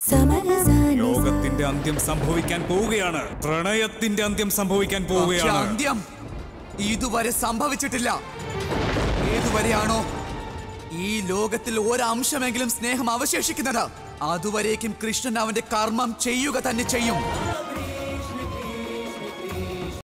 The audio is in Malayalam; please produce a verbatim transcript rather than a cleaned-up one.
ലോകത്തിന്റെ അന്ത്യം സംഭവിക്കാൻ പോവുകയാണ്. പ്രണയത്തിന്റെ അന്ത്യം സംഭവിക്കാൻ പോവുകയാണ്. അന്ത്യം ഇതുവരെ സംഭവിച്ചിട്ടില്ല. ഏതുവരെയാണോ ഈ ലോകത്തിൽ ഒരംശമെങ്കിലും സ്നേഹം അവശേഷിക്കുന്നത്, അതുവരേക്കും കൃഷ്ണൻ അവന്റെ കർമ്മം ചെയ്യുക തന്നെ ചെയ്യും.